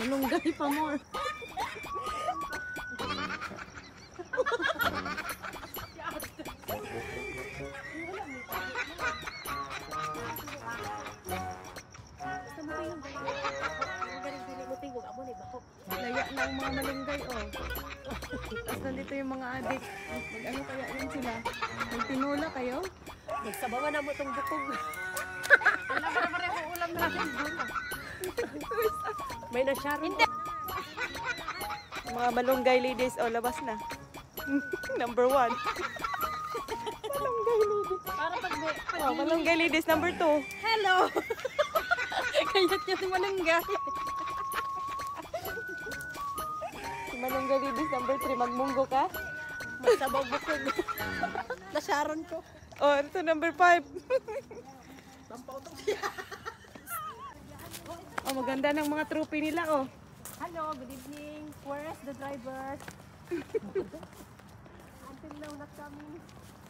Malunggay pa more. Laya na ang mga malunggay, oh. Tapos nandito yung mga adik. Mag-ano kaya yan sila? Magtinula kayo? Nagsabawan na mo itong bukog. Alam mo na pareho ulam natin doon. May nasyaro. Hindi! Mga malunggay ladies, oh, labas na. Number 1. Malunggay ladies. Para pag Oh, malunggay ladies, number 2. hello! Kayat niya si malunggay. Si malunggay ladies, number 3. Magmunggo ka? Magsabaw bukog. Nasyaron ko. Oh, ito number 5. Oh, maganda ng mga trophy nila, oh. Hello, good evening. Where is the driver? Until now, not coming.